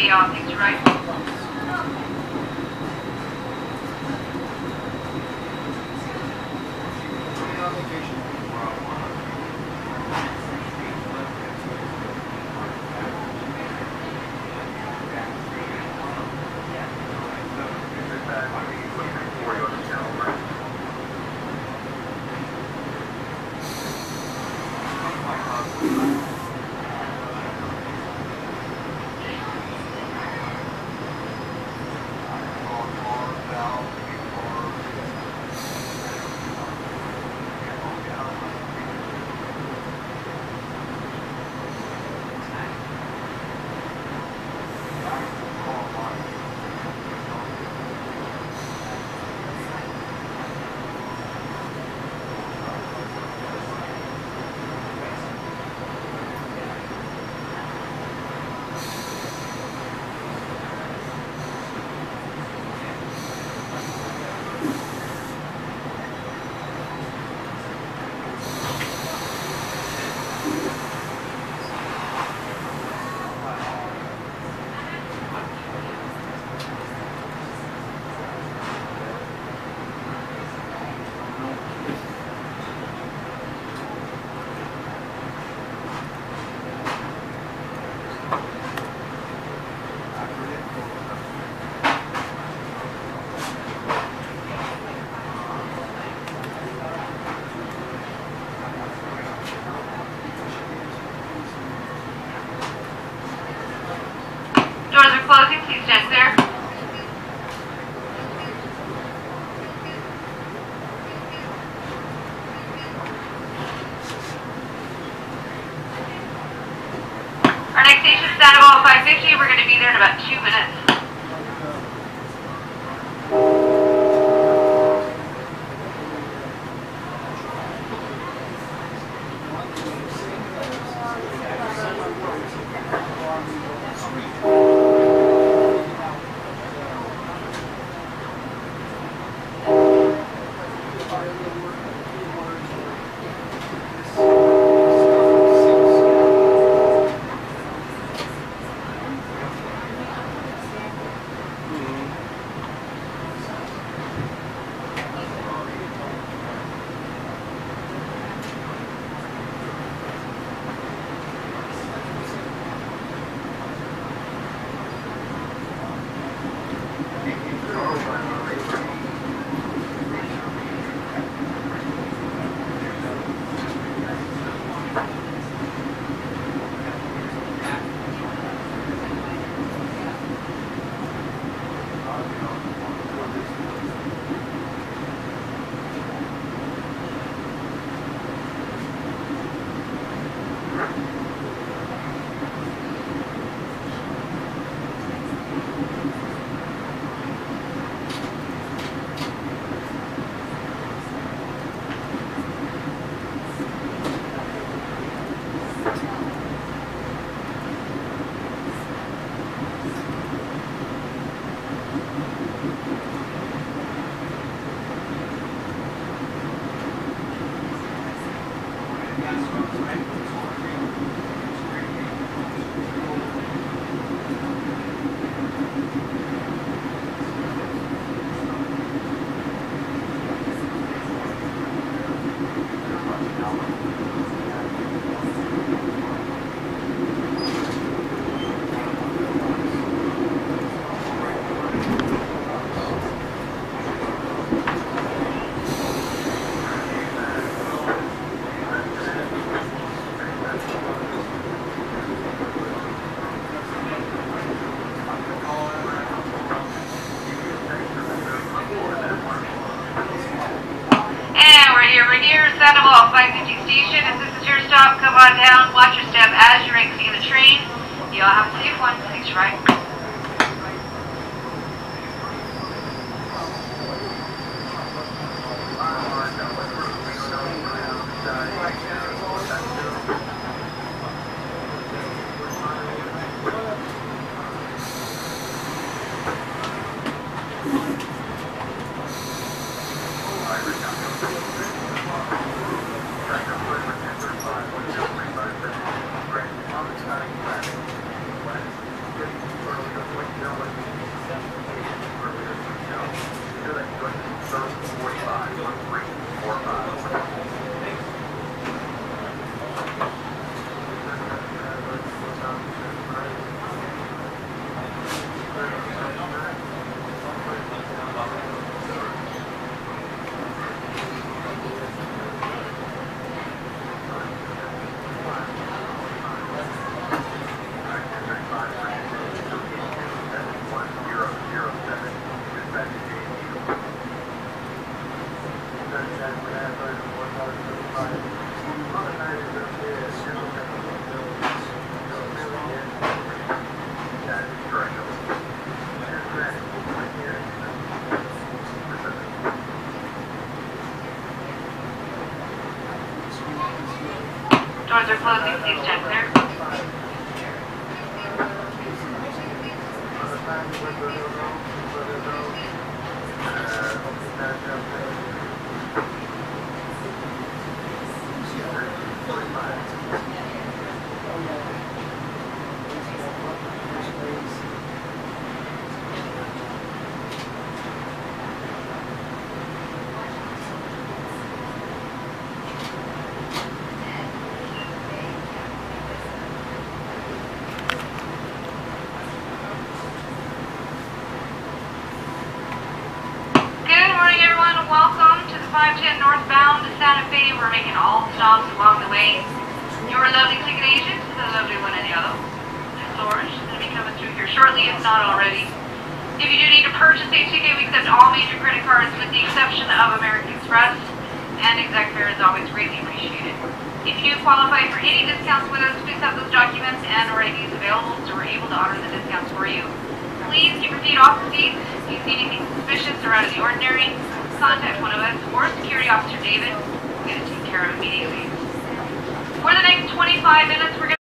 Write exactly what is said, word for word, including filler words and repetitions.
thirty off, sixty right. Doors are closing, please stand clear. Our next station is Sandoval five fifty. We're going to be there in about two minutes. Sandoval five fifty station. If this is your stop, come on down. Watch your step as you're exiting the train. You all have a safe one. Thanks, right? Thank you. closing, please stand clear. Welcome to the five ten northbound to Santa Fe. We're making all stops along the way. Your lovely ticket agent, the lovely one in yellow, Miss Orange, is going to be coming through here shortly, if not already. If you do need to purchase a ticket, we accept all major credit cards with the exception of American Express, and exact fare is always greatly appreciated. If you do qualify for any discounts with us, please have those documents and or I Ds available so we're able to honor the discounts for you. Please keep your feet off the seats. If you see anything suspicious or out of the ordinary, contact one of us or Security Officer David. We'll get it taken care of immediately. For the next twenty-five minutes, we're going to